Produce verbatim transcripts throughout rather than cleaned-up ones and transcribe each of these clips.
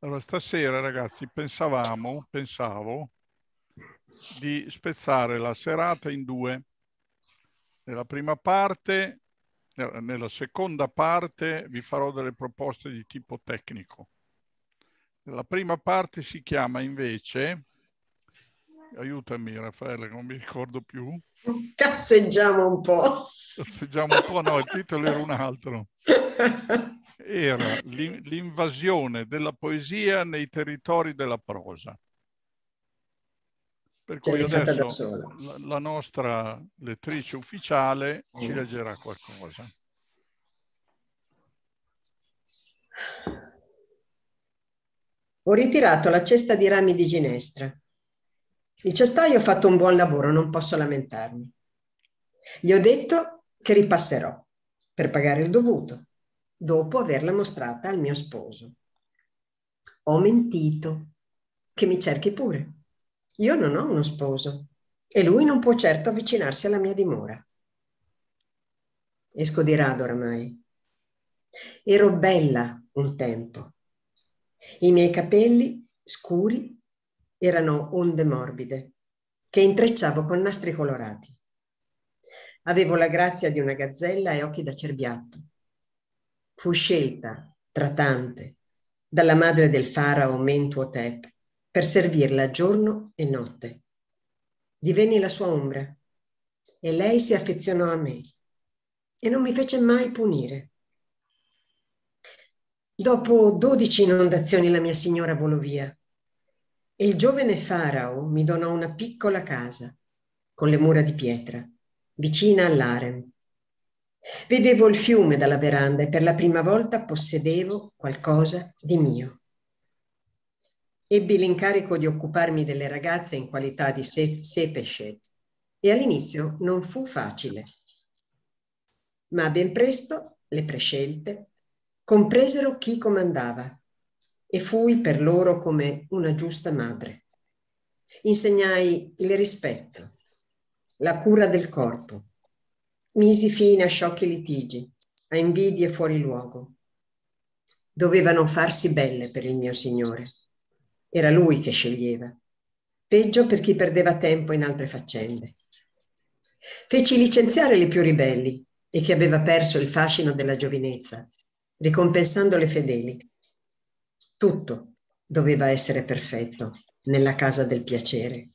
Allora, stasera, ragazzi, pensavamo, pensavo di spezzare la serata in due. Nella prima parte, nella seconda parte, vi farò delle proposte di tipo tecnico. La prima parte si chiama invece, aiutami Raffaele, non mi ricordo più. Casseggiamo un po'. Casseggiamo un po', no, il titolo era un altro. Era l'invasione della poesia nei territori della prosa. Per Ce cui l'hai fatta da adesso sola. la, la nostra lettrice ufficiale ci leggerà qualcosa. Ho ritirato la cesta di rami di ginestra. Il cestaio ha fatto un buon lavoro, non posso lamentarmi. Gli ho detto che ripasserò per pagare il dovuto, dopo averla mostrata al mio sposo. Ho mentito, che mi cerchi pure. Io non ho uno sposo e lui non può certo avvicinarsi alla mia dimora. Esco di rado oramai. Ero bella un tempo. I miei capelli scuri erano onde morbide che intrecciavo con nastri colorati. Avevo la grazia di una gazzella e occhi da cerbiatto. Fu scelta, tratante, dalla madre del farao Mentuhotep per servirla giorno e notte. Divenni la sua ombra e lei si affezionò a me e non mi fece mai punire. Dopo dodici inondazioni la mia signora volò via e il giovane farao mi donò una piccola casa con le mura di pietra, vicina all'harem. Vedevo il fiume dalla veranda e per la prima volta possedevo qualcosa di mio. Ebbi l'incarico di occuparmi delle ragazze in qualità di sepeshet e all'inizio non fu facile. Ma ben presto le prescelte compresero chi comandava e fui per loro come una giusta madre. Insegnai il rispetto, la cura del corpo, misi fine a sciocchi litigi, a invidie fuori luogo. Dovevano farsi belle per il mio signore. Era lui che sceglieva. Peggio per chi perdeva tempo in altre faccende. Feci licenziare le più ribelli e chi aveva perso il fascino della giovinezza, ricompensando le fedeli. Tutto doveva essere perfetto nella casa del piacere.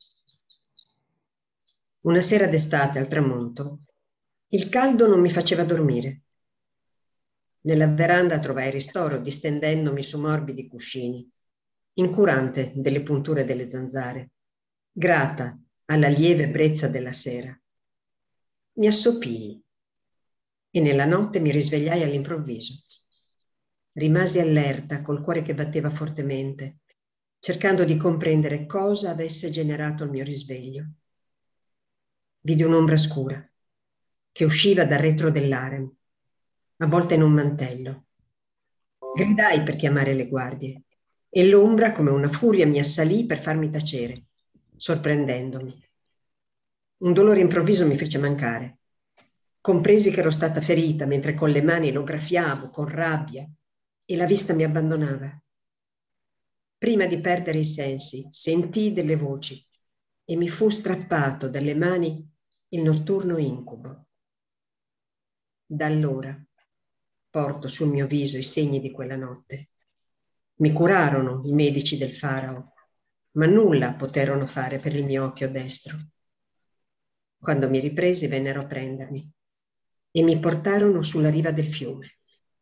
Una sera d'estate al tramonto, il caldo non mi faceva dormire. Nella veranda trovai ristoro distendendomi su morbidi cuscini, incurante delle punture delle zanzare, grata alla lieve brezza della sera. Mi assopii e nella notte mi risvegliai all'improvviso. Rimasi allerta, col cuore che batteva fortemente, cercando di comprendere cosa avesse generato il mio risveglio. Vidi un'ombra scura che usciva dal retro dell'harem, avvolta in un mantello. Gridai per chiamare le guardie e l'ombra, come una furia, mi assalì per farmi tacere, sorprendendomi. Un dolore improvviso mi fece mancare. Compresi che ero stata ferita mentre con le mani lo graffiavo con rabbia e la vista mi abbandonava. Prima di perdere i sensi, sentii delle voci e mi fu strappato dalle mani il notturno incubo. Da allora porto sul mio viso i segni di quella notte. Mi curarono i medici del farao, ma nulla poterono fare per il mio occhio destro. Quando mi ripresi vennero a prendermi e mi portarono sulla riva del fiume.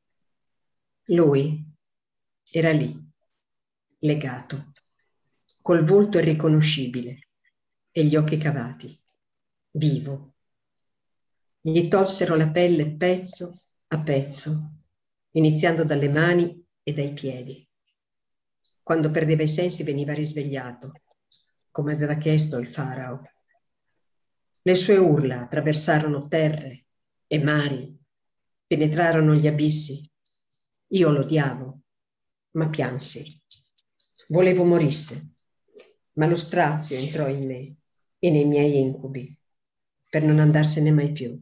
Lui era lì, legato, col volto irriconoscibile e gli occhi cavati, vivo. Gli tolsero la pelle pezzo a pezzo, iniziando dalle mani e dai piedi. Quando perdeva i sensi veniva risvegliato, come aveva chiesto il farao. Le sue urla attraversarono terre e mari, penetrarono gli abissi. Io l'odiavo, ma piansi. Volevo morisse, ma lo strazio entrò in me e nei miei incubi, per non andarsene mai più.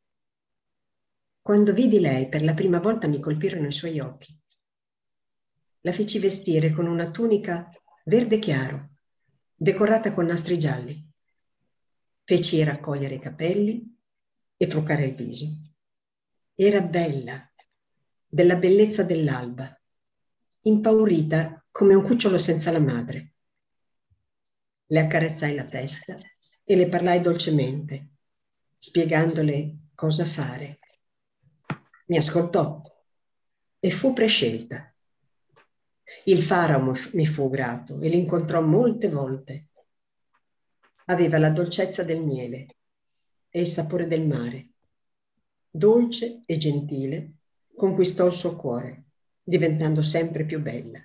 Quando vidi lei per la prima volta mi colpirono i suoi occhi. la feci vestire con una tunica verde chiaro, decorata con nastri gialli. Feci raccogliere i capelli e truccare il viso. Era bella, della bellezza dell'alba, impaurita come un cucciolo senza la madre. Le accarezzai la testa e le parlai dolcemente, spiegandole cosa fare. Mi ascoltò e fu prescelta. Il farao mi fu grato e l'incontrò molte volte. Aveva la dolcezza del miele e il sapore del mare. Dolce e gentile, conquistò il suo cuore, diventando sempre più bella.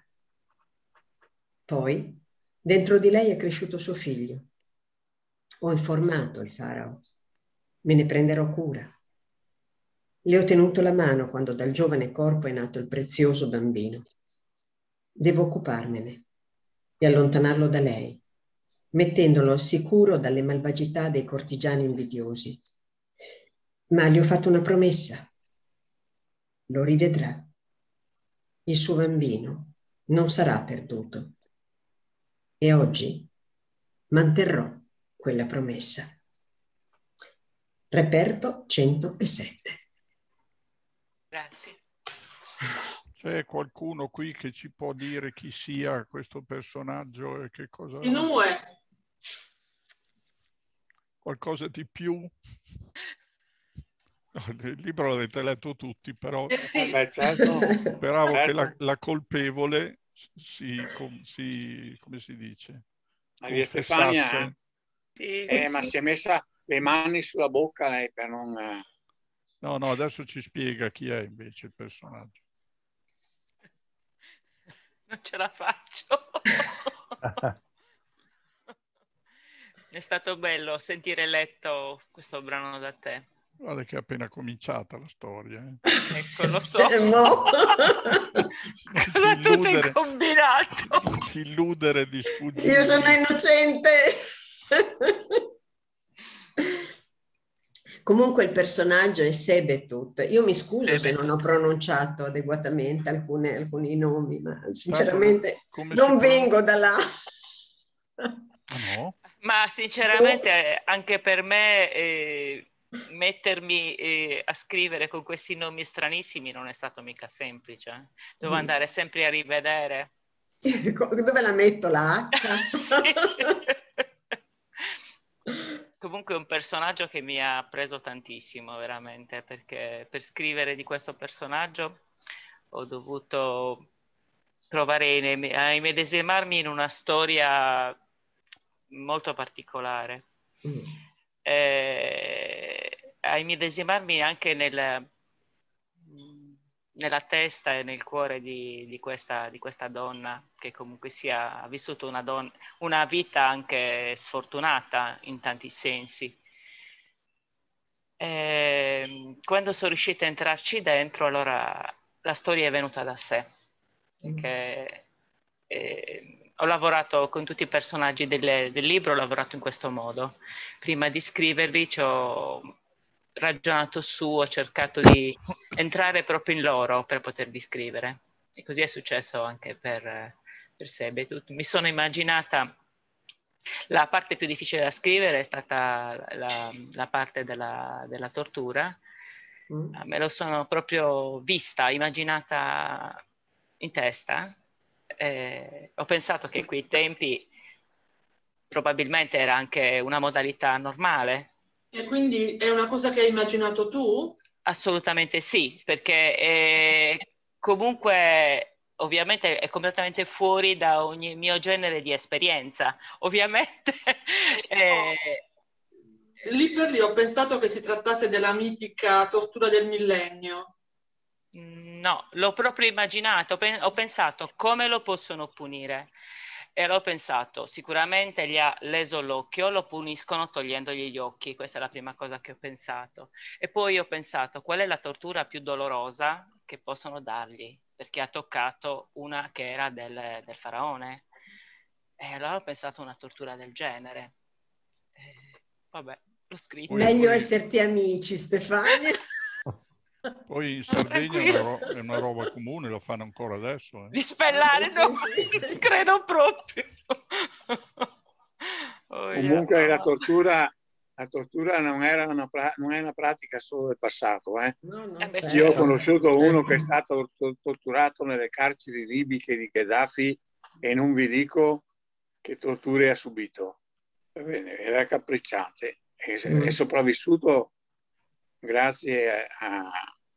Poi, dentro di lei è cresciuto suo figlio. Ho informato il farao. Me ne prenderò cura. Le ho tenuto la mano quando dal giovane corpo è nato il prezioso bambino. Devo occuparmene e allontanarlo da lei, mettendolo al sicuro dalle malvagità dei cortigiani invidiosi. Ma gli ho fatto una promessa. Lo rivedrà. Il suo bambino non sarà perduto. E oggi manterrò quella promessa. Reperto centosette. Grazie. C'è qualcuno qui che ci può dire chi sia questo personaggio e che cosa... Inue. Qualcosa di più? No, il libro l'avete letto tutti, però Eh sì. Eh beh, certo. speravo Certo. che la, la colpevole si, com, si, come si dice, Maria Stefania, confessasse. Sì. eh, ma si è messa le mani sulla bocca lei per non... eh, No, no, adesso ci spiega chi è invece il personaggio. Non ce la faccio. È stato bello sentire letto questo brano da te. Guarda che è appena cominciata la storia. Eh. Ecco, lo so. Eh, mo. Cosa tu ti hai combinato? Non ti illudere di sfuggire. Io sono innocente. Comunque il personaggio è Sebetut. Io mi scuso se non ho pronunciato adeguatamente alcune, alcuni nomi, ma sinceramente Come non si vengo da là. Ah, no? Ma sinceramente anche per me eh, mettermi eh, a scrivere con questi nomi stranissimi non è stato mica semplice. Devo andare sempre a rivedere. Dove la metto la H? Comunque è un personaggio che mi ha preso tantissimo veramente, perché per scrivere di questo personaggio ho dovuto provare a immedesimarmi in una storia molto particolare, mm. eh, a immedesimarmi anche nel, nella testa e nel cuore di, di, questa, di questa donna che comunque sia, ha vissuto una, donna, una vita anche sfortunata in tanti sensi. E, quando sono riuscita a entrarci dentro, allora la storia è venuta da sé, perché eh, ho lavorato con tutti i personaggi del, del libro, ho lavorato in questo modo. Prima di scriverli ci ho ragionato su, ho cercato di entrare proprio in loro per poterli scrivere. E così è successo anche per, per Sebetut. Mi sono immaginata, la parte più difficile da scrivere è stata la, la parte della, della tortura. Mm. Me lo sono proprio vista, immaginata in testa. Eh, ho pensato che quei tempi probabilmente era anche una modalità normale. E quindi è una cosa che hai immaginato tu? Assolutamente sì, perché eh, comunque ovviamente è completamente fuori da ogni mio genere di esperienza. Ovviamente eh, lì per lì ho pensato che si trattasse della mitica tortura del millennio. No, l'ho proprio immaginato, ho pensato come lo possono punire. E l'ho pensato, sicuramente gli ha leso l'occhio, lo puniscono togliendogli gli occhi, questa è la prima cosa che ho pensato. E poi ho pensato, qual è la tortura più dolorosa che possono dargli? Perché ha toccato una che era del, del faraone. E allora ho pensato a una tortura del genere. E, vabbè, l'ho scritto. Meglio esserti amici, Stefania. Poi in Sardegna è una, ro- è una roba comune, lo fanno ancora adesso. Eh. Di spellare, Sì, no? sì. Credo proprio. Oh, Comunque yeah. la tortura, la tortura non, era una pra- non è una pratica solo del passato. Eh. No, no, Eh beh, certo. Io ho certo. conosciuto uno Certo. che è stato to- torturato nelle carceri libiche di Gheddafi e non vi dico che torture ha subito. Va bene, era raccapricciante. È, Mm. è sopravvissuto grazie a,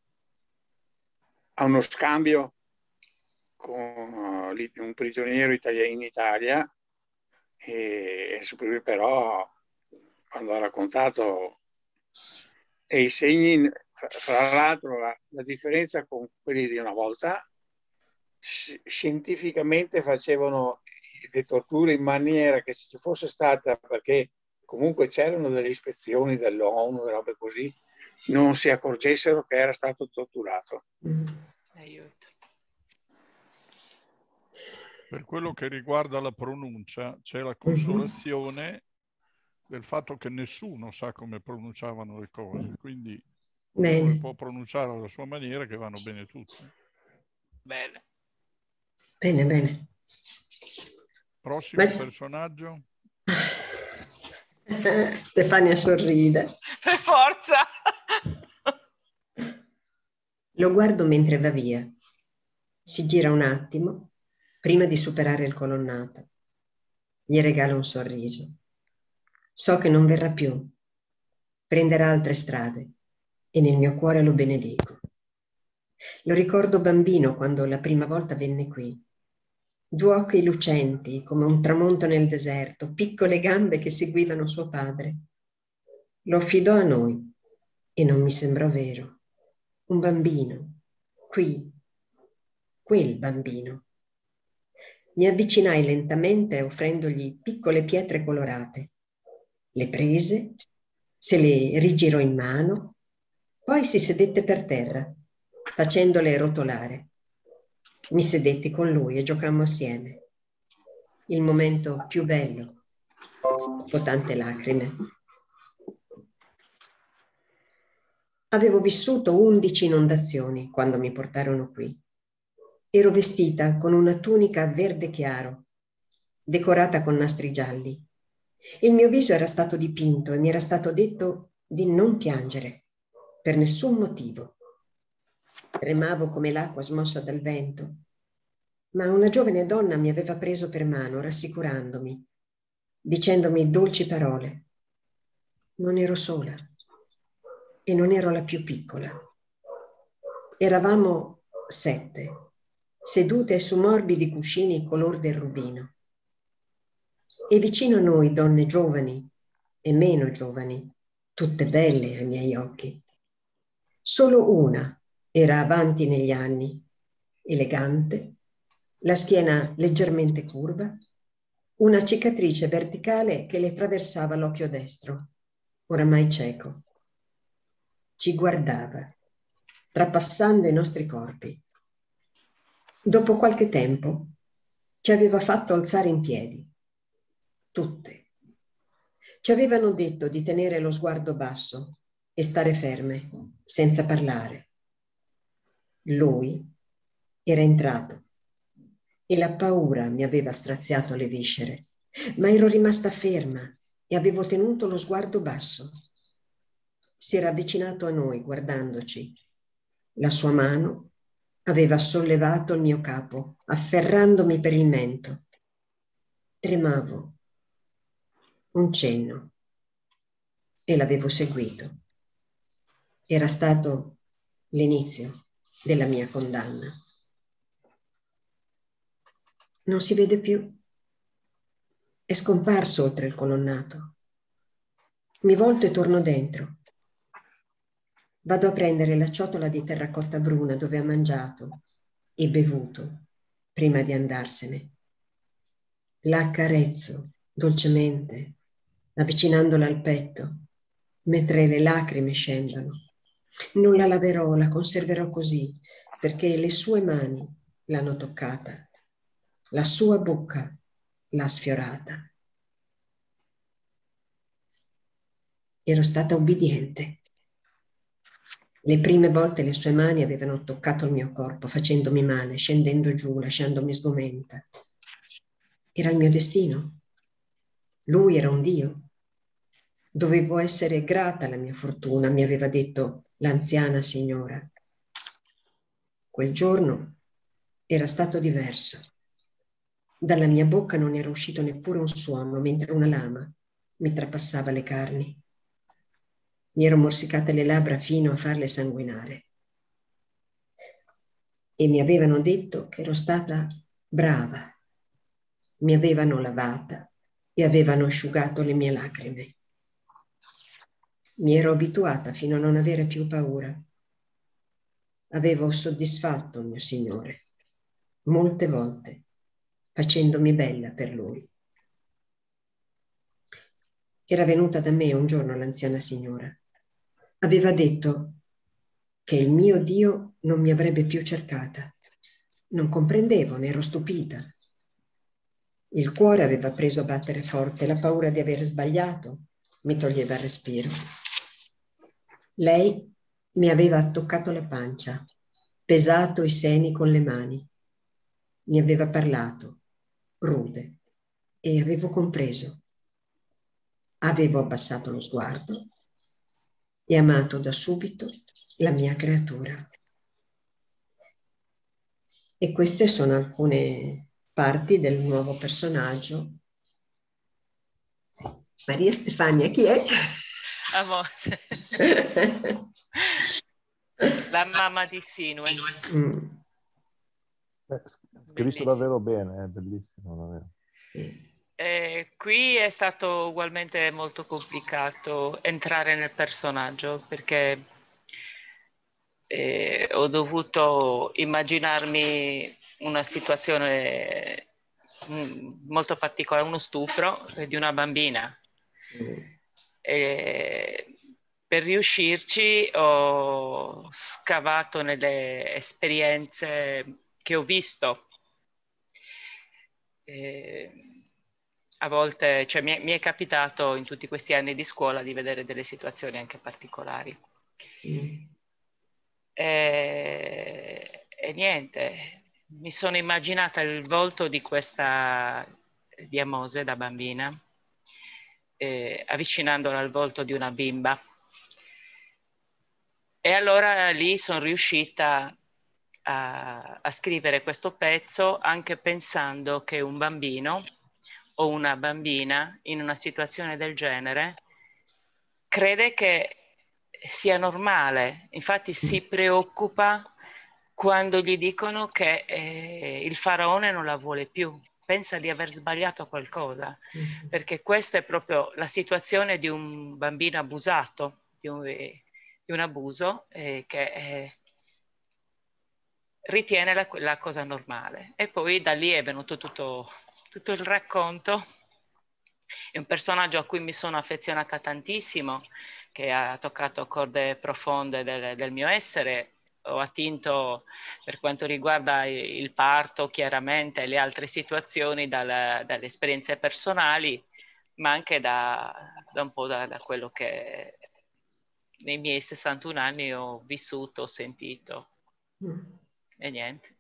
a uno scambio con uh, un prigioniero italiano in Italia, e, e però quando ha raccontato e i segni, fra l'altro la, la differenza con quelli di una volta, scientificamente facevano le torture in maniera che se ci fosse stata, perché comunque c'erano delle ispezioni dell'ONU e robe così, non si accorgessero che era stato torturato. Mm. Aiuto. Per quello che riguarda la pronuncia, c'è la Mhm. consolazione del fatto che nessuno sa come pronunciavano le cose, quindi ognuno Bene. le può pronunciare alla sua maniera, che vanno bene tutte. Bene. Bene, bene. Prossimo Ma- personaggio. Stefania sorride. Per forza. Lo guardo mentre va via. Si gira un attimo prima di superare il colonnato. Gli regalo un sorriso. So che non verrà più. Prenderà altre strade e nel mio cuore lo benedico. Lo ricordo bambino quando la prima volta venne qui. Due occhi lucenti come un tramonto nel deserto, piccole gambe che seguivano suo padre. Lo affidò a noi e non mi sembrò vero. Un bambino, qui, quel bambino. Mi avvicinai lentamente offrendogli piccole pietre colorate. Le prese, se le rigirò in mano, poi si sedette per terra, facendole rotolare. Mi sedetti con lui e giocammo assieme. Il momento più bello, dopo tante lacrime. Avevo vissuto undici inondazioni quando mi portarono qui. Ero vestita con una tunica verde chiaro, decorata con nastri gialli. Il mio viso era stato dipinto e mi era stato detto di non piangere, per nessun motivo. Tremavo come l'acqua smossa dal vento, ma una giovane donna mi aveva preso per mano, rassicurandomi, dicendomi dolci parole. Non ero sola e non ero la più piccola. Eravamo sette, sedute su morbidi cuscini color del rubino. E vicino a noi donne giovani e meno giovani, tutte belle ai miei occhi. Solo una era avanti negli anni, elegante, la schiena leggermente curva, una cicatrice verticale che le attraversava l'occhio destro, oramai cieco. Ci guardava, trapassando i nostri corpi. Dopo qualche tempo ci aveva fatto alzare in piedi. Tutte. Ci avevano detto di tenere lo sguardo basso e stare ferme, senza parlare. Lui era entrato e la paura mi aveva straziato le viscere, ma ero rimasta ferma e avevo tenuto lo sguardo basso. Si era avvicinato a noi guardandoci. La sua mano aveva sollevato il mio capo, afferrandomi per il mento. Tremavo. Un cenno. E l'avevo seguito. Era stato l'inizio della mia condanna. Non si vede più. È scomparso oltre il colonnato. Mi volto e torno dentro. Vado a prendere la ciotola di terracotta bruna dove ha mangiato e bevuto prima di andarsene. La accarezzo dolcemente, avvicinandola al petto, mentre le lacrime scendono. Non la laverò, la conserverò così, perché le sue mani l'hanno toccata, la sua bocca l'ha sfiorata. Ero stata ubbidiente. Le prime volte le sue mani avevano toccato il mio corpo, facendomi male, scendendo giù, lasciandomi sgomenta. Era il mio destino. Lui era un Dio. Dovevo essere grata alla mia fortuna, mi aveva detto l'anziana signora. Quel giorno era stato diverso. Dalla mia bocca non era uscito neppure un suono, mentre una lama mi trapassava le carni. Mi ero morsicate le labbra fino a farle sanguinare. E mi avevano detto che ero stata brava. Mi avevano lavata e avevano asciugato le mie lacrime. Mi ero abituata fino a non avere più paura. Avevo soddisfatto il mio Signore molte volte, facendomi bella per Lui. Era venuta da me un giorno l'anziana signora. Aveva detto che il mio Dio non mi avrebbe più cercata. Non comprendevo, ne ero stupita. Il cuore aveva preso a battere forte, la paura di aver sbagliato mi toglieva il respiro. Lei mi aveva toccato la pancia, pesato i seni con le mani. Mi aveva parlato, rude, e avevo compreso. Avevo abbassato lo sguardo e amato da subito la mia creatura. E queste sono alcune parti del nuovo personaggio. Maria Stefania, chi è? Amore. La mamma di Sinue. Mm. Eh, scritto Bellissimo. davvero bene, è bellissimo davvero. Sì. Eh, qui è stato ugualmente molto complicato entrare nel personaggio perché eh, ho dovuto immaginarmi una situazione mm, molto particolare, uno stupro di una bambina. Mm. E per riuscirci ho scavato nelle esperienze che ho visto. E a volte, cioè, mi, è, mi è capitato in tutti questi anni di scuola di vedere delle situazioni anche particolari. Mm. E, e niente, mi sono immaginata il volto di questa di Amose da bambina, eh, avvicinandola al volto di una bimba. E allora lì sono riuscita a, a scrivere questo pezzo anche pensando che un bambino o una bambina in una situazione del genere crede che sia normale, infatti si preoccupa quando gli dicono che eh, il faraone non la vuole più, pensa di aver sbagliato qualcosa, mm-hmm. perché questa è proprio la situazione di un bambino abusato, di un, di un abuso eh, che eh, ritiene la, la cosa normale. E poi da lì è venuto tutto, tutto il racconto. È un personaggio a cui mi sono affezionata tantissimo, che ha toccato corde profonde del, del mio essere. Ho attinto, per quanto riguarda il parto, chiaramente, e le altre situazioni dal, dalle esperienze personali, ma anche da, da un po' da, da quello che nei miei sessantuno anni ho vissuto, ho sentito. Mm. E niente.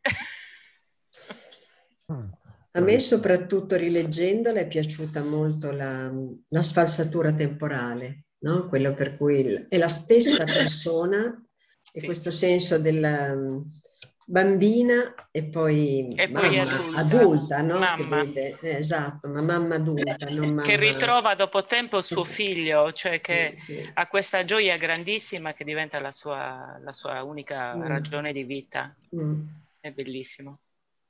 A me soprattutto rileggendola è piaciuta molto la, la sfalsatura temporale, no? Quello per cui è la stessa persona e sì. Questo senso della bambina e poi e mamma poi adulta, adulta no? Mamma. Che vede, eh, esatto, ma mamma adulta, non mamma... Che ritrova dopo tempo il suo figlio, cioè che sì, sì. ha questa gioia grandissima che diventa la sua, la sua unica mm. ragione di vita. Mm. È bellissimo.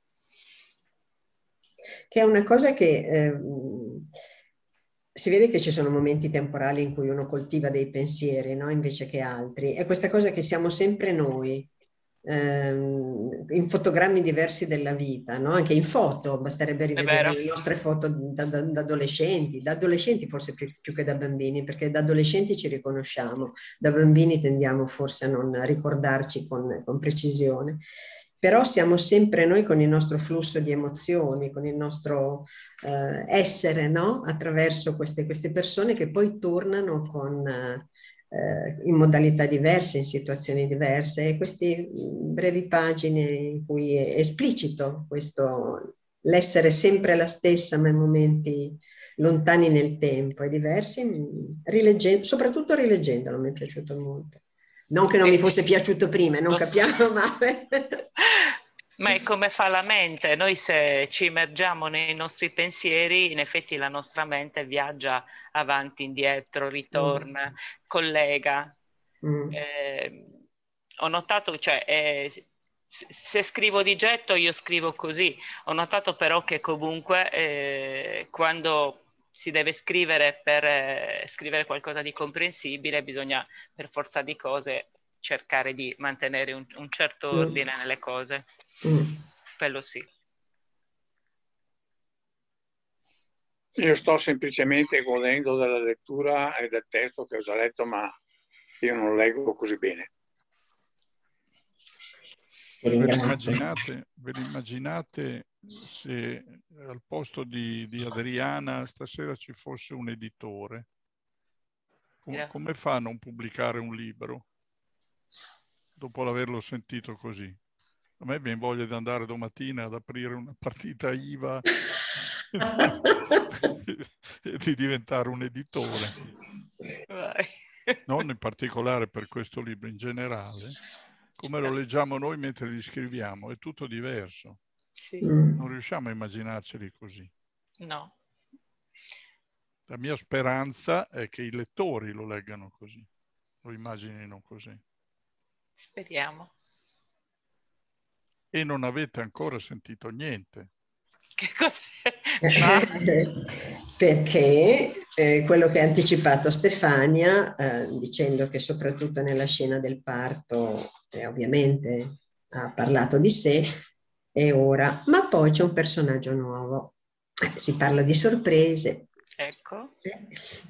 Che è una cosa che eh, si vede che ci sono momenti temporali in cui uno coltiva dei pensieri, no? Invece che altri. È questa cosa che siamo sempre noi, ehm, in fotogrammi diversi della vita, no? Anche in foto, basterebbe rivedere le nostre foto da, da, da adolescenti, da adolescenti forse più, più che da bambini, perché da adolescenti ci riconosciamo, da bambini tendiamo forse a non ricordarci con, con precisione. Però siamo sempre noi con il nostro flusso di emozioni, con il nostro eh, essere, no? Attraverso queste, queste persone che poi tornano con, eh, eh, in modalità diverse, in situazioni diverse, e queste brevi pagine in cui è esplicito questo, l'essere sempre la stessa ma in momenti lontani nel tempo e diversi, rileggendo, soprattutto rileggendolo mi è piaciuto molto. Non che non mi fosse piaciuto prima, non capiamo male. Ma è come fa la mente, noi se ci immergiamo nei nostri pensieri, in effetti la nostra mente viaggia avanti, indietro, ritorna, mm. collega. Mm. Eh, ho notato, cioè, eh, se scrivo di getto io scrivo così, ho notato però che comunque eh, quando si deve scrivere per eh, scrivere qualcosa di comprensibile bisogna per forza di cose cercare di mantenere un, un certo ordine mm. nelle cose. Mm. Quello sì. Io sto semplicemente godendo della lettura e del testo che ho già letto, ma io non leggo così bene. Ve l'immaginate, ve l'immaginate se al posto di, di Adriana stasera ci fosse un editore? Com- yeah. Come fa a non pubblicare un libro dopo averlo sentito così? A me viene voglia di andare domattina ad aprire una partita I V A e di diventare un editore. Vai. Non in particolare per questo libro, in generale. Come lo leggiamo noi mentre li scriviamo, è tutto diverso. Sì. Non riusciamo a immaginarceli così. No. La mia speranza è che i lettori lo leggano così, lo immaginino così. Speriamo. E non avete ancora sentito niente. Che cos'è? Perché eh, quello che ha anticipato Stefania, eh, dicendo che soprattutto nella scena del parto, eh, ovviamente ha parlato di sé, e ora, ma poi c'è un personaggio nuovo. Eh, si parla di sorprese. Ecco. Eh.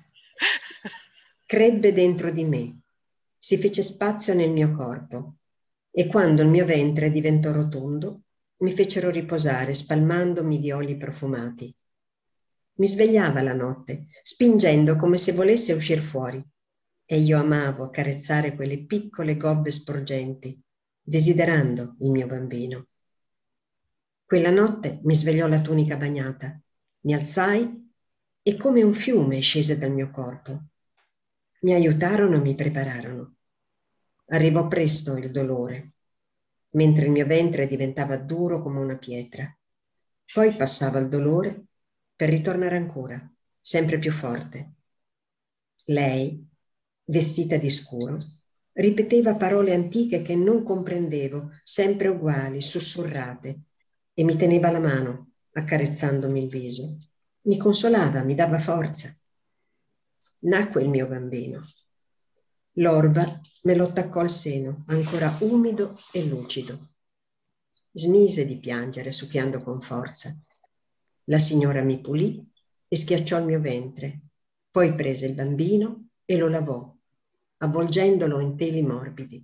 Crebbe dentro di me, si fece spazio nel mio corpo. E quando il mio ventre diventò rotondo, mi fecero riposare spalmandomi di oli profumati. Mi svegliava la notte, spingendo come se volesse uscir fuori, e io amavo accarezzare quelle piccole gobbe sporgenti, desiderando il mio bambino. Quella notte mi svegliò la tunica bagnata, mi alzai e come un fiume scese dal mio corpo. Mi aiutarono e mi prepararono. Arrivò presto il dolore, mentre il mio ventre diventava duro come una pietra. Poi passava il dolore per ritornare ancora, sempre più forte. Lei, vestita di scuro, ripeteva parole antiche che non comprendevo, sempre uguali, sussurrate, e mi teneva la mano, accarezzandomi il viso. Mi consolava, mi dava forza. Nacque il mio bambino. L'orva me lo attaccò al seno, ancora umido e lucido. Smise di piangere, succhiando con forza. La signora mi pulì e schiacciò il mio ventre. Poi prese il bambino e lo lavò, avvolgendolo in teli morbidi.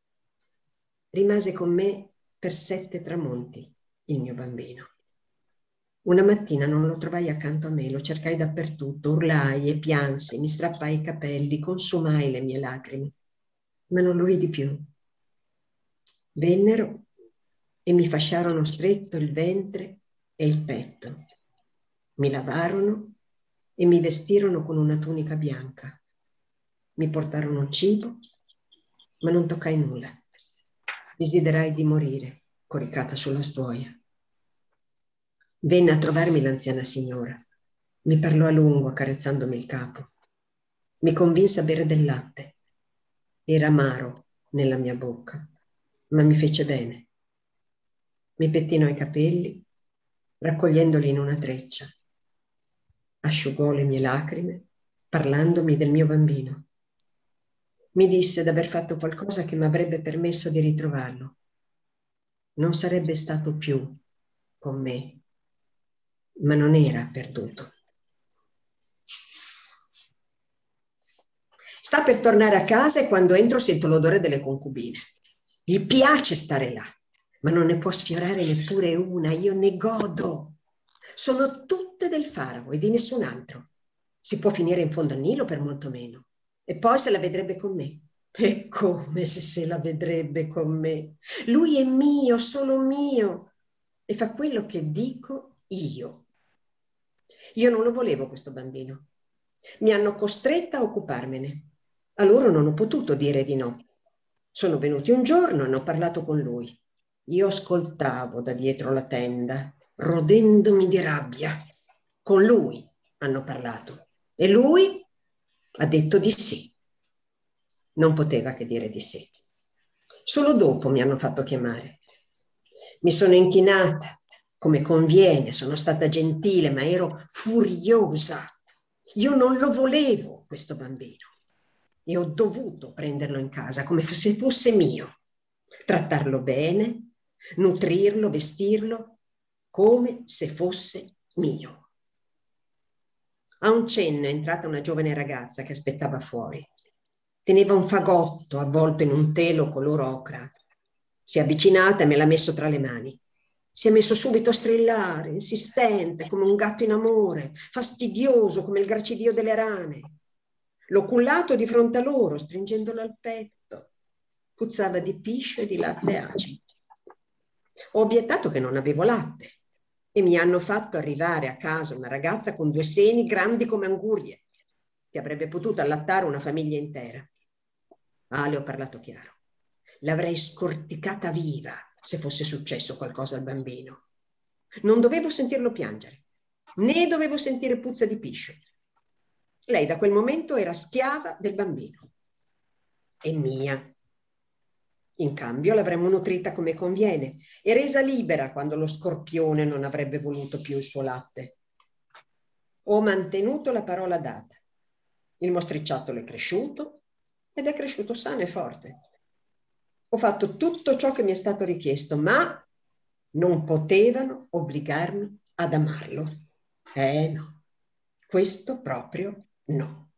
Rimase con me per sette tramonti, il mio bambino. Una mattina non lo trovai accanto a me, lo cercai dappertutto, urlai e piansi, mi strappai i capelli, consumai le mie lacrime, ma non lo vidi più. Vennero e mi fasciarono stretto il ventre e il petto. Mi lavarono e mi vestirono con una tunica bianca. Mi portarono cibo, ma non toccai nulla. Desiderai di morire, coricata sulla stuoia. Venne a trovarmi l'anziana signora. Mi parlò a lungo, accarezzandomi il capo. Mi convinse a bere del latte. Era amaro nella mia bocca, ma mi fece bene. Mi pettinò i capelli, raccogliendoli in una treccia. Asciugò le mie lacrime, parlandomi del mio bambino. Mi disse d'aver fatto qualcosa che mi avrebbe permesso di ritrovarlo. Non sarebbe stato più con me, ma non era perduto. Sta per tornare a casa e quando entro sento l'odore delle concubine. Gli piace stare là, ma non ne può sfiorare neppure una. Io ne godo. Sono tutte del Farao e di nessun altro. Si può finire in fondo al Nilo per molto meno. E poi se la vedrebbe con me. E come se se la vedrebbe con me? Lui è mio, solo mio, e fa quello che dico io. Io non lo volevo questo bambino. Mi hanno costretta a occuparmene. A loro non ho potuto dire di no. Sono venuti un giorno e hanno parlato con lui. Io ascoltavo da dietro la tenda, rodendomi di rabbia. Con lui hanno parlato e lui ha detto di sì. Non poteva che dire di sì. Solo dopo mi hanno fatto chiamare. Mi sono inchinata, come conviene, sono stata gentile, ma ero furiosa. Io non lo volevo, questo bambino, e ho dovuto prenderlo in casa come se fosse mio, trattarlo bene, nutrirlo, vestirlo, come se fosse mio. A un cenno è entrata una giovane ragazza che aspettava fuori. Teneva un fagotto avvolto in un telo color ocra. Si è avvicinata e me l'ha messo tra le mani. Si è messo subito a strillare, insistente, come un gatto in amore, fastidioso come il gracidio delle rane. L'ho cullato di fronte a loro, stringendolo al petto. Puzzava di piscio e di latte acido. Ho obiettato che non avevo latte e mi hanno fatto arrivare a casa una ragazza con due seni grandi come angurie, che avrebbe potuto allattare una famiglia intera. Ah, le ho parlato chiaro. L'avrei scorticata viva se fosse successo qualcosa al bambino. Non dovevo sentirlo piangere, né dovevo sentire puzza di piscio. Lei da quel momento era schiava del bambino e mia. In cambio l'avremmo nutrita come conviene e resa libera quando lo scorpione non avrebbe voluto più il suo latte. Ho mantenuto la parola data. Il mostriciattolo è cresciuto ed è cresciuto sano e forte. Ho fatto tutto ciò che mi è stato richiesto, ma non potevano obbligarmi ad amarlo. Eh no, questo proprio no.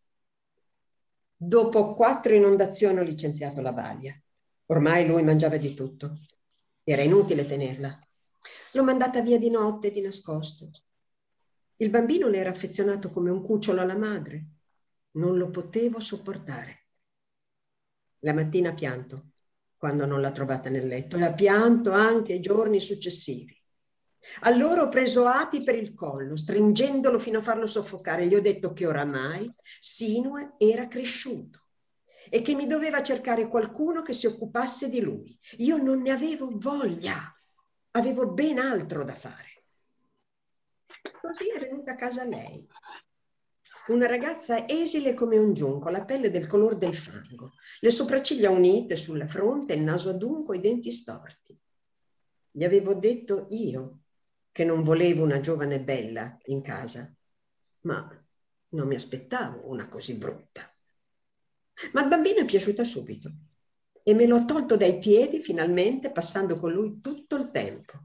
Dopo quattro inondazioni ho licenziato la Baglia. Ormai lui mangiava di tutto. Era inutile tenerla. L'ho mandata via di notte, di nascosto. Il bambino le era affezionato come un cucciolo alla madre. Non lo potevo sopportare. La mattina ha pianto quando non l'ha trovata nel letto e ha pianto anche i giorni successivi. Allora ho preso Ati per il collo, stringendolo fino a farlo soffocare. Gli ho detto che oramai Sinue era cresciuto e che mi doveva cercare qualcuno che si occupasse di lui. Io non ne avevo voglia, avevo ben altro da fare. Così è venuta a casa lei. Una ragazza esile come un giunco, la pelle del color del fango, le sopracciglia unite sulla fronte, il naso adunco, i denti storti. Gli avevo detto io che non volevo una giovane bella in casa, ma non mi aspettavo una così brutta. Ma il bambino è piaciuta subito e me l'ho tolto dai piedi finalmente, passando con lui tutto il tempo.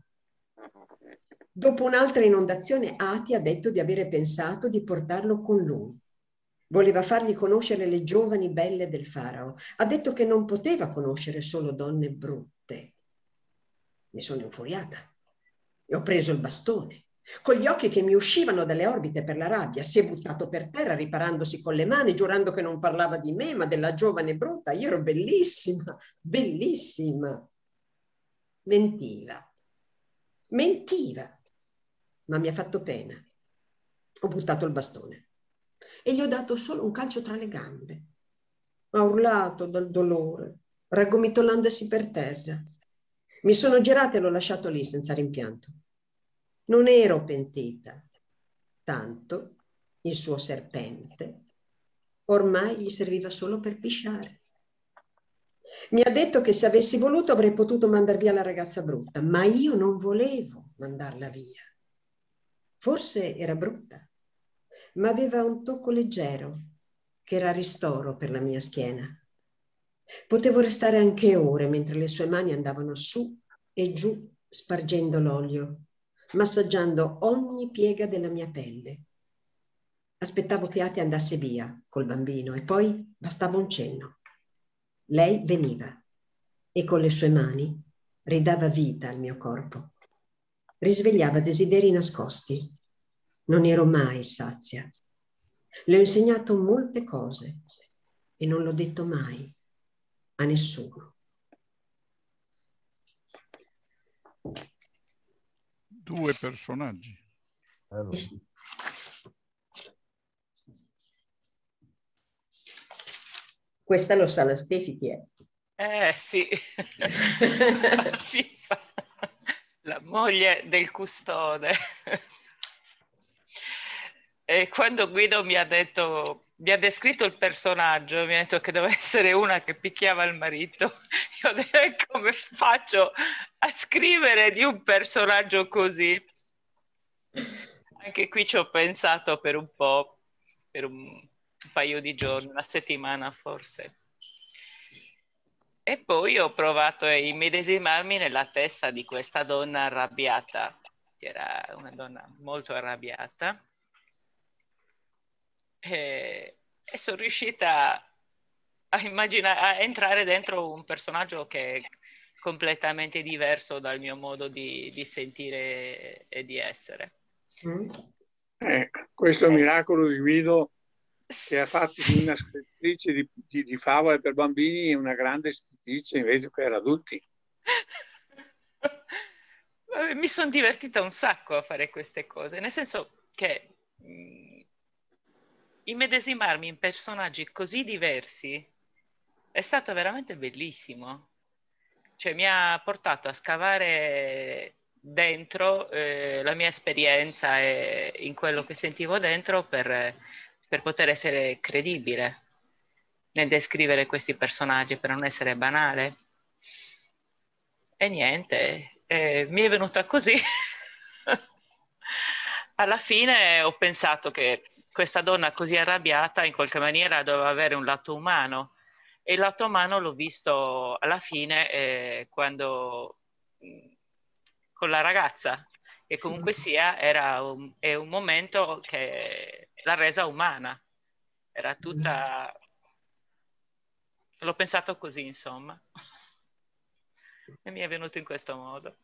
Dopo un'altra inondazione, Ati ha detto di avere pensato di portarlo con lui. Voleva fargli conoscere le giovani belle del Farao. Ha detto che non poteva conoscere solo donne brutte. Mi sono infuriata e ho preso il bastone. Con gli occhi che mi uscivano dalle orbite per la rabbia, si è buttato per terra riparandosi con le mani, giurando che non parlava di me, ma della giovane brutta. Io ero bellissima, bellissima. Mentiva. Mentiva. Ma mi ha fatto pena. Ho buttato il bastone e gli ho dato solo un calcio tra le gambe. Ha urlato dal dolore, raggomitolandosi per terra. Mi sono girata e l'ho lasciato lì senza rimpianto. Non ero pentita, tanto il suo serpente ormai gli serviva solo per pisciare. Mi ha detto che se avessi voluto avrei potuto mandar via la ragazza brutta, ma io non volevo mandarla via. Forse era brutta, ma aveva un tocco leggero che era ristoro per la mia schiena. Potevo restare anche ore mentre le sue mani andavano su e giù spargendo l'olio, massaggiando ogni piega della mia pelle. Aspettavo che Ati andasse via col bambino e poi bastava un cenno. Lei veniva e con le sue mani ridava vita al mio corpo. Risvegliava desideri nascosti. Non ero mai sazia. Le ho insegnato molte cose. e non l'ho detto mai a nessuno. Due personaggi. Allora. Questa lo sa la Stefi chi è. Eh sì, la moglie del custode. E quando Guido mi ha detto, mi ha descritto il personaggio, mi ha detto che doveva essere una che picchiava il marito, io ho detto come faccio a scrivere di un personaggio così? Anche qui ci ho pensato per un po', per un, un paio di giorni, una settimana forse. E poi ho provato a immedesimarmi nella testa di questa donna arrabbiata, che era una donna molto arrabbiata, e, e sono riuscita a immaginare, a entrare dentro un personaggio che è completamente diverso dal mio modo di, di sentire e di essere. Mm. Eh, questo è un miracolo di Guido, che ha fatto di una scrittrice di, di, di favole per bambini una grande scrittrice invece per adulti. Mi sono divertita un sacco a fare queste cose, nel senso che mh, immedesimarmi in personaggi così diversi è stato veramente bellissimo. Cioè mi ha portato a scavare dentro eh, la mia esperienza e in quello che sentivo dentro per, per poter essere credibile nel descrivere questi personaggi, per non essere banale. E niente, eh, mi è venuta così. Alla fine ho pensato che questa donna così arrabbiata in qualche maniera doveva avere un lato umano, e il lato umano l'ho visto alla fine eh, quando mh, con la ragazza, che comunque sia era un, è un momento che l'ha resa umana, era tutta... L'ho pensato così, insomma, e mi è venuto in questo modo.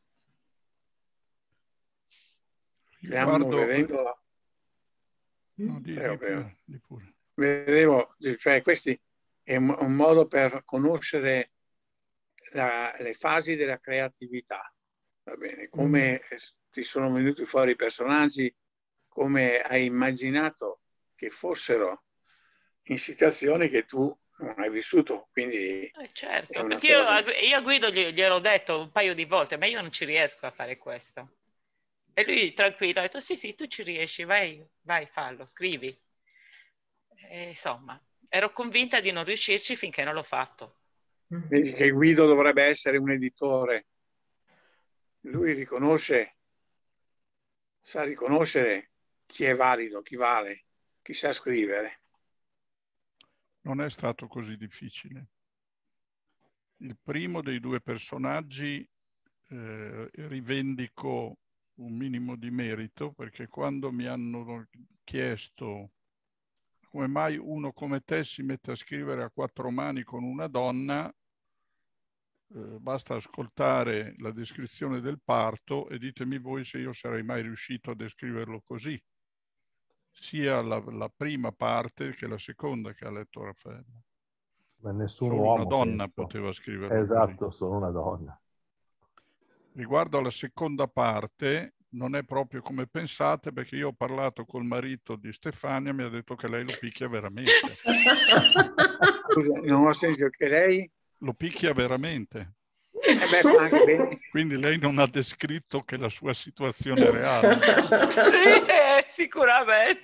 Stiamo Riguardo... vedendo... No, di, prego, di prego. pure, di pure. Vedevo, cioè, questo è un, un modo per conoscere la, le fasi della creatività, va bene? Come mm. ti sono venuti fuori i personaggi, come hai immaginato che fossero in situazioni che tu non hai vissuto, quindi eh certo, è una perché cosa... io, io a Guido gli, gliel'ho detto un paio di volte, ma io non ci riesco a fare questo. E lui tranquillo ha detto sì sì, tu ci riesci, vai, vai, fallo, scrivi. E, insomma, ero convinta di non riuscirci finché non l'ho fatto. Vedi che Guido dovrebbe essere un editore. Lui riconosce, sa riconoscere chi è valido, chi vale, chi sa scrivere. Non è stato così difficile. Il primo dei due personaggi eh, rivendico un minimo di merito, perché quando mi hanno chiesto come mai uno come te si mette a scrivere a quattro mani con una donna, eh, basta ascoltare la descrizione del parto e ditemi voi se io sarei mai riuscito a descriverlo così, sia la, la prima parte che la seconda che ha letto Raffaella. Ma nessun Solo uomo, una donna penso. poteva scriverlo Esatto, così. solo una donna. Riguardo alla seconda parte, non è proprio come pensate, perché io ho parlato col marito di Stefania, mi ha detto che lei lo picchia veramente. Scusa, non ho sentito che lei... Lo picchia veramente. Eh beh, fa anche bene. Quindi lei non ha descritto che la sua situazione è reale. Sì, sicuramente.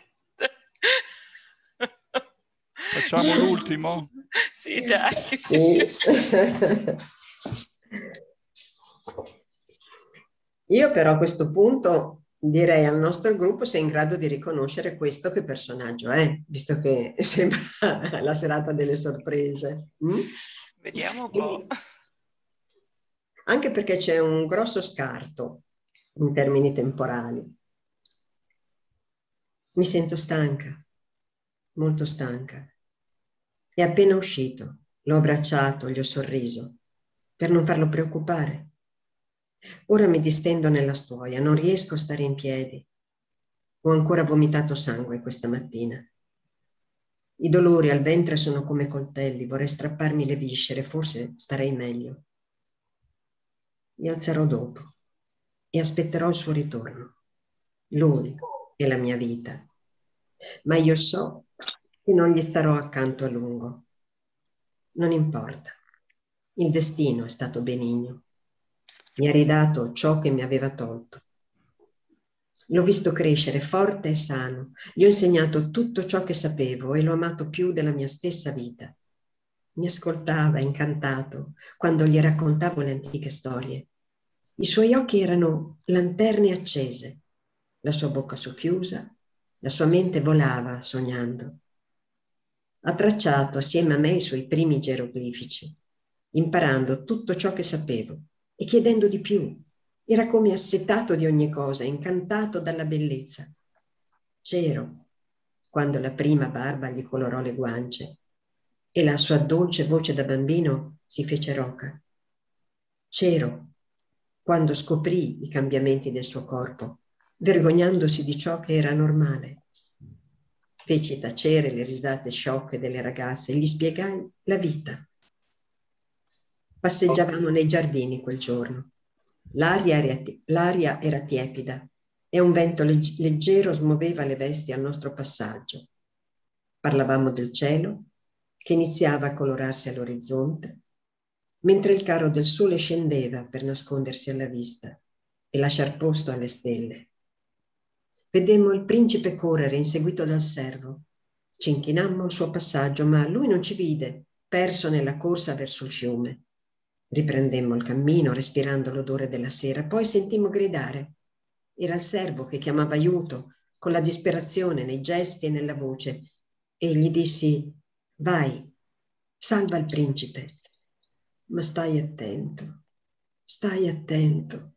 Facciamo l'ultimo? Sì, dai. Sì. Io però a questo punto direi al nostro gruppo se è in grado di riconoscere questo che personaggio è, visto che sembra la serata delle sorprese. Mm? Vediamo un Quindi, po'. anche perché c'è un grosso scarto in termini temporali. Mi sento stanca, molto stanca. È appena uscito, l'ho abbracciato, gli ho sorriso, per non farlo preoccupare. Ora mi distendo nella stuoia, non riesco a stare in piedi. Ho ancora vomitato sangue questa mattina. I dolori al ventre sono come coltelli, vorrei strapparmi le viscere, forse starei meglio. Mi alzerò dopo e aspetterò il suo ritorno. Lui è la mia vita, ma io so che non gli starò accanto a lungo. Non importa, il destino è stato benigno. Mi ha ridato ciò che mi aveva tolto. L'ho visto crescere forte e sano, gli ho insegnato tutto ciò che sapevo e l'ho amato più della mia stessa vita. Mi ascoltava incantato quando gli raccontavo le antiche storie. I suoi occhi erano lanterne accese, la sua bocca socchiusa, la sua mente volava sognando. Ha tracciato assieme a me i suoi primi geroglifici, imparando tutto ciò che sapevo e chiedendo di più. Era come assetato di ogni cosa, incantato dalla bellezza. C'ero quando la prima barba gli colorò le guance e la sua dolce voce da bambino si fece roca. C'ero quando scoprì i cambiamenti del suo corpo, vergognandosi di ciò che era normale. Feci tacere le risate sciocche delle ragazze e gli spiegai la vita. Passeggiavamo nei giardini quel giorno. L'aria era, l'aria era tiepida e un vento legg- leggero smuoveva le vesti al nostro passaggio. Parlavamo del cielo, che iniziava a colorarsi all'orizzonte, mentre il carro del sole scendeva per nascondersi alla vista e lasciar posto alle stelle. Vedemmo il principe correre inseguito dal servo. Ci inchinammo al suo passaggio, ma lui non ci vide, perso nella corsa verso il fiume. Riprendemmo il cammino, respirando l'odore della sera. Poi sentimmo gridare. Era il servo che chiamava aiuto, con la disperazione nei gesti e nella voce. E gli dissi: vai, salva il principe. Ma stai attento, stai attento.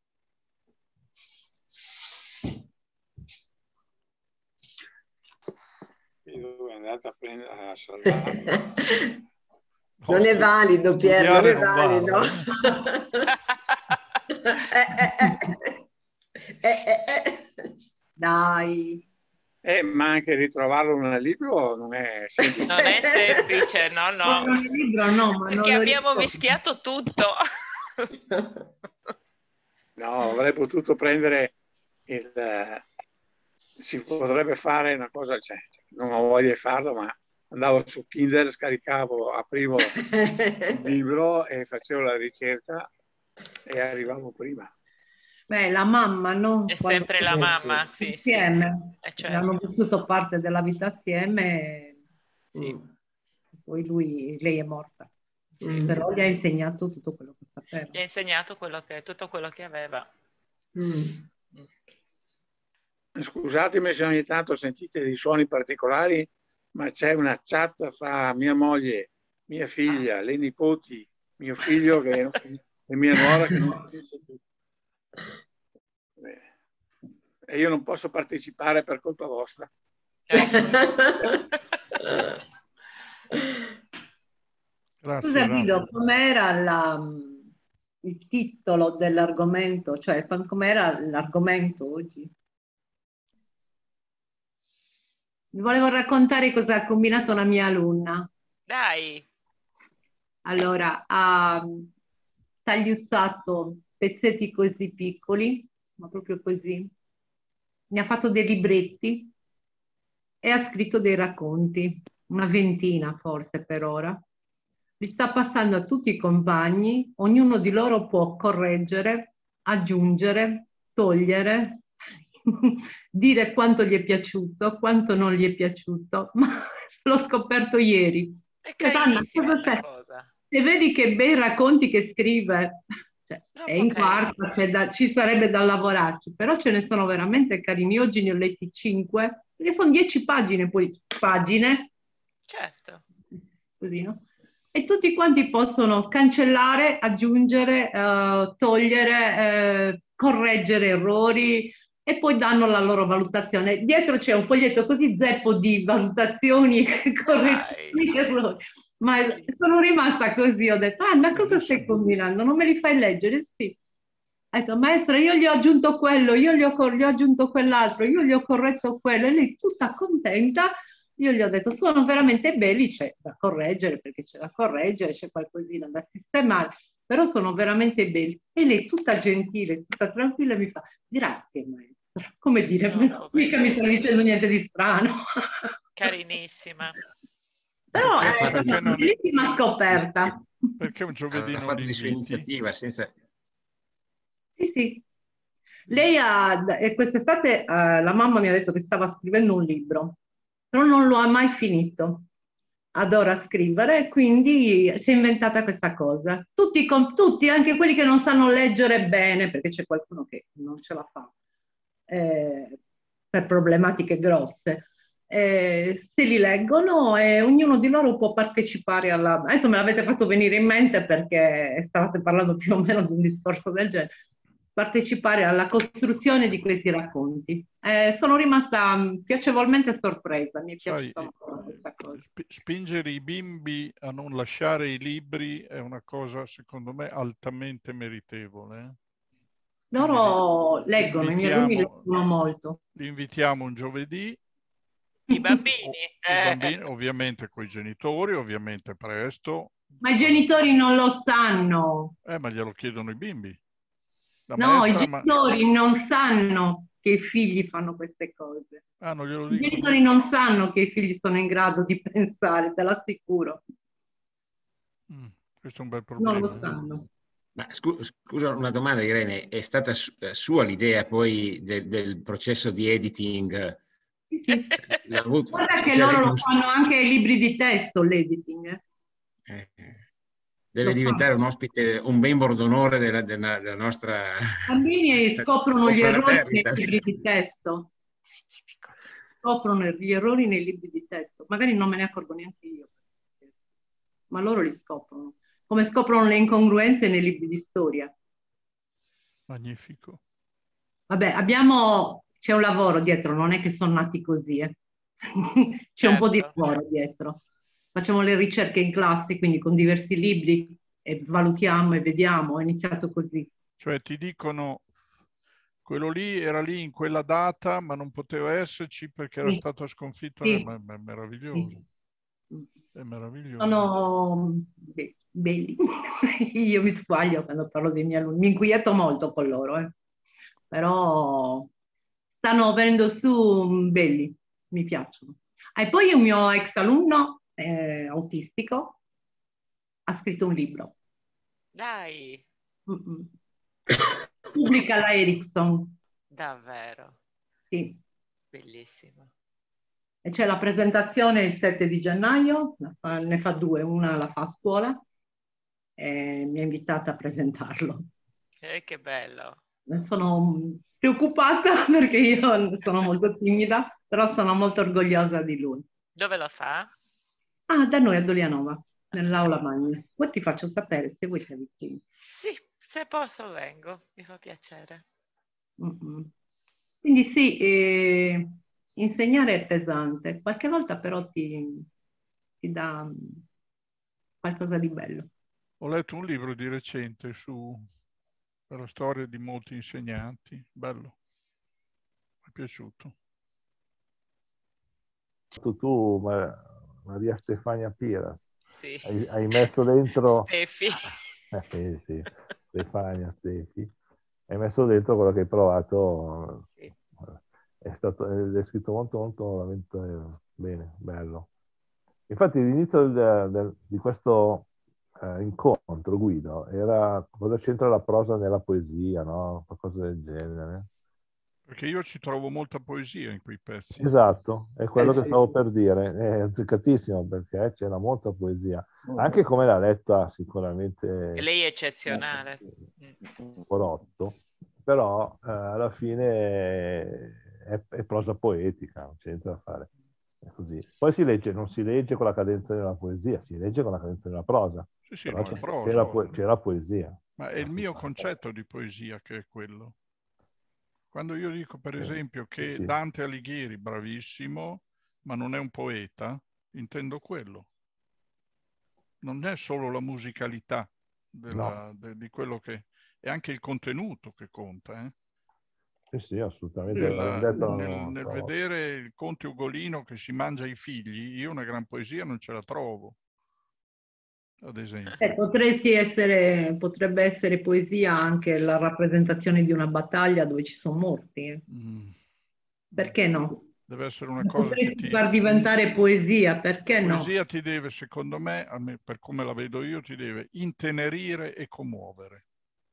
Lui è andato a prendere a salvare. Non è valido, Pier, non è valido. Vale. eh, eh, eh. Eh, eh, eh. Dai. Eh, ma anche ritrovarlo nel libro non è semplice. Non è semplice, no, no. Non nel libro no, ma Perché non lo abbiamo ricordo. mischiato tutto. No, avrei potuto prendere il... Eh, si potrebbe fare una cosa, cioè, non ho voglia di farlo, ma andavo su Kindle, scaricavo, aprivo il libro e facevo la ricerca e arrivavo prima. Beh, la mamma, no? È Quando sempre la Eh, mamma, sì, sì. insieme. Eh, certo. Hanno vissuto parte della vita assieme. Sì. Mm. Poi lui, lei è morta. Mm. Però gli ha insegnato tutto quello che sapeva. Gli ha insegnato quello che, tutto quello che aveva. Mm. Scusatemi se ogni tanto sentite dei suoni particolari, ma c'è una chat fra mia moglie, mia figlia, le nipoti, mio figlio che non fin- e mia nuora che non finisce più. E io non posso partecipare per colpa vostra. Grazie, Scusa Guido, Raffa. com'era la, il titolo dell'argomento? Cioè, com'era l'argomento oggi? Vi volevo raccontare cosa ha combinato una mia alunna. Dai. Allora, ha tagliuzzato pezzetti così piccoli, ma proprio così. Ne ha fatto dei libretti e ha scritto dei racconti, una ventina forse per ora. Li sta passando a tutti i compagni, ognuno di loro può correggere, aggiungere, togliere, dire quanto gli è piaciuto, quanto non gli è piaciuto, ma l'ho scoperto ieri. È Anna, carinissima cosa questa sei? cosa. Se vedi che bei racconti che scrive, cioè, è in quarta, c'è da, ci sarebbe da lavorarci, però ce ne sono veramente carini. Oggi ne ho letti cinque, perché sono dieci pagine, poi pagine. Certo. Così, no? E tutti quanti possono cancellare, aggiungere, eh, togliere, eh, correggere errori e poi danno la loro valutazione. Dietro c'è un foglietto così zeppo di valutazioni, correzioni, errori. Ma sono rimasta così, ho detto, Anna, cosa stai combinando? Non me li fai leggere? Sì. Ha detto, maestra, io gli ho aggiunto quello, io gli ho, gli ho aggiunto quell'altro, io gli ho corretto quello. E lei tutta contenta Io gli ho detto, sono veramente belli, c'è da correggere perché c'è da correggere, c'è qualcosina da sistemare, però sono veramente belli. E lei tutta gentile, tutta tranquilla mi fa, grazie maestra. Come dire, No, mica mi sta dicendo niente di strano. Carinissima. Però Perché ha è fatto stata di- una bellissima scoperta. Perché un giovedì ha non fatto li di sua inviti? iniziativa, senza... Sì, sì. Lei ha, e quest'estate eh, la mamma mi ha detto che stava scrivendo un libro, però non lo ha mai finito. Adora scrivere, quindi si è inventata questa cosa. Tutti, con, tutti, anche quelli che non sanno leggere bene, perché c'è qualcuno che non ce la fa eh, per problematiche grosse, eh, se li leggono e ognuno di loro può partecipare alla... Adesso me l'avete fatto venire in mente perché stavate parlando più o meno di un discorso del genere. Partecipare alla costruzione di questi racconti. Eh, sono rimasta mh, piacevolmente sorpresa, mi è Sai, piaciuta molto questa cosa. sp- spingere i bimbi a non lasciare i libri è una cosa, secondo me, altamente meritevole. eh. Quindi li- Loro li leggono, i miei alunni invitiamo, leggono molto. li invitiamo un giovedì, I bambini. i eh, bambini, ovviamente con i genitori, ovviamente presto. Ma i genitori non lo sanno. Eh, ma glielo chiedono i bimbi. La No, i maestra, ma... genitori non sanno che i figli fanno queste cose. Ah, non glielo I dicono? genitori non sanno che i figli sono in grado di pensare, te l'assicuro. Mm, questo è un bel Non lo problema. sanno. Ma scu- scusa una domanda, Irene, è stata su- sua l'idea poi de- del processo di editing? Sì, sì. L'ha avuto- Guarda che cioè, loro lei lo non- fanno anche ai libri di testo, l'editing. eh. eh, deve Lo diventare fanno. un ospite, un membro d'onore della, della- della nostra I bambini scoprono gli errori nei confraternita. libri di testo. Scoprono gli errori nei libri di testo. Magari non me ne accorgo neanche io, ma loro li scoprono. Come scoprono le incongruenze nei libri di storia. Magnifico. Vabbè, abbiamo, c'è un lavoro dietro, non è che sono nati così, eh. C'è un po' di Certo. lavoro dietro. Facciamo le ricerche in classe, quindi con diversi libri, e valutiamo e vediamo, è iniziato così. Cioè ti dicono, quello lì era lì in quella data, ma non poteva esserci perché era Sì. stato sconfitto. Sì. Eh, ma- ma è meraviglioso. Sì. È meraviglioso. Sono be- belli. Io mi squaglio quando parlo dei miei alunni, mi inquieto molto con loro, eh. Però stanno venendo su mm, belli, mi piacciono. E poi un mio ex alunno eh, autistico ha scritto un libro. Dai, Mm-mm. Pubblica la Ericsson, davvero, sì. bellissimo. E c'è la presentazione il sette di gennaio, la fa- ne fa due, una la fa a scuola e mi ha invitata a presentarlo. Eh, che bello. Sono preoccupata perché io sono molto timida, però sono molto orgogliosa di lui. Dove lo fa? Ah, da noi a Dolianova, nell'aula magna. Poi ti faccio sapere se vuoi ti avvicini. Sì, se posso vengo, mi fa piacere. Mm-mm. Quindi sì, eh, insegnare è pesante, qualche volta però ti, ti dà mm, qualcosa di bello. Ho letto un libro di recente su la storia di molti insegnanti. Bello. Mi è piaciuto. Tu, tu, Ma- Maria Stefania Piras, Sì. hai, hai messo dentro... Stefi. Eh, sì, sì, Stefania, Stefi. Hai messo dentro quello che hai provato. Sì. È stato è descritto molto, molto veramente bene, bello. Infatti l'inizio del- del- di questo eh, incontro, Guido, era cosa c'entra la prosa nella poesia, no? Qualcosa del genere. Perché io ci trovo molta poesia in quei pezzi. Esatto, è quello Eh, che sì. stavo per dire, è azzeccatissimo perché c'era molta poesia, anche come l'ha letta sicuramente E lei è eccezionale. Porotto, però eh, alla fine è, è prosa poetica, non c'è niente da fare. È così. Poi si legge, non si legge con la cadenza della poesia, si legge con la cadenza della prosa. Sì, sì, Però no, è c'è, prosa. c'è la, po- c'è la poesia. Ma è il mio concetto di poesia che è quello. Quando io dico, per esempio, che sì. Dante Alighieri, bravissimo, ma non è un poeta, intendo quello. Non è solo la musicalità della, No. de, di quello che... è anche il contenuto che conta. Eh? Sì, sì, assolutamente. Nel, detto, nel, no, nel no. vedere il conte Ugolino che si mangia i figli, io una gran poesia non ce la trovo, ad esempio. Eh, potresti essere, potrebbe essere poesia anche la rappresentazione di una battaglia dove ci sono morti. eh. Mm. Perché no? Deve essere una La cosa che potresti ti... far diventare poesia, perché La no? poesia ti deve, secondo me, a me, per come la vedo io, ti deve intenerire e commuovere.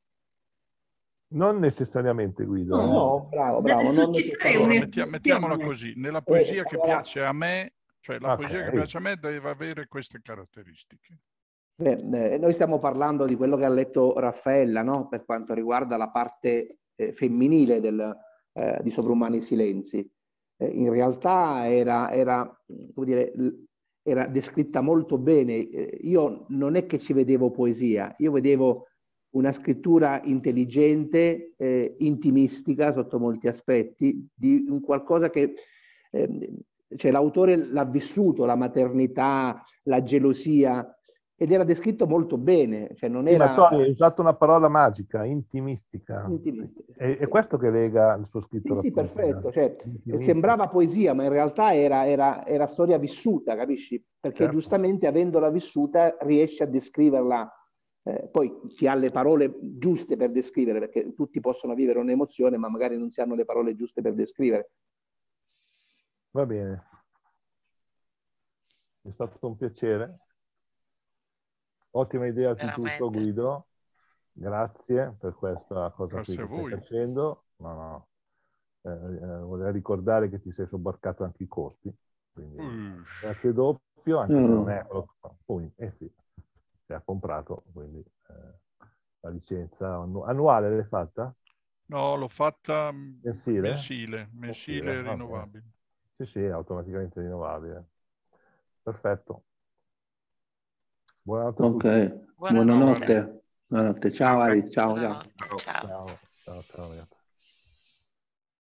Non necessariamente, Guido. No, eh. No, bravo, deve bravo. Non suscitare Allora, un'emozione. mettia- mettiamola così, nella Eh, poesia che allora, piace a me, cioè la poesia che Ok. piace a me deve avere queste caratteristiche. beh, eh, noi stiamo parlando di quello che ha letto Raffaella, no? Per quanto riguarda la parte eh, femminile del, eh, di Sovrumani Silenzi. Eh, in realtà era, era, come dire, l- era descritta molto bene. Eh, io non è che ci vedevo poesia, io vedevo una scrittura intelligente, eh, intimistica sotto molti aspetti, di un qualcosa che eh, cioè, l'autore l'ha vissuto, la maternità, la gelosia, ed era descritto molto bene. Cioè non Sì, ma era Tony, hai usato una parola magica, intimistica. intimistica. È, è questo che lega il suo scritto Sì, alla sì, poesia. perfetto. Cioè, Intimistica. sembrava poesia, ma in realtà era, era, era storia vissuta, capisci? Perché Certo. giustamente avendola vissuta riesce a descriverla. Eh, poi chi ha le parole giuste per descrivere, perché tutti possono vivere un'emozione, ma magari non si hanno le parole giuste per descrivere. Va bene. È stato un piacere. Ottima idea di tutto, Veramente. Guido. Grazie per questa cosa Grazie qui a che stai voi. facendo. No, no. Eh, eh, vorrei ricordare che ti sei sobbarcato anche i costi. Quindi Uh. grazie doppio, anche Mm. se non è... Poi, eh sì, si è comprato, quindi eh, la licenza annu- annuale l'hai fatta? No, l'ho fatta mm, Mensile? mensile, mensile va bene. rinnovabile. Sì, sì, automaticamente rinnovabile. Perfetto. Buonanotte a tutti. Ok, Buonanotte. buonanotte. Buonanotte. Ciao Ari, ciao, ciao. Buonanotte. Ciao. Ciao, ciao, ciao ragazzi.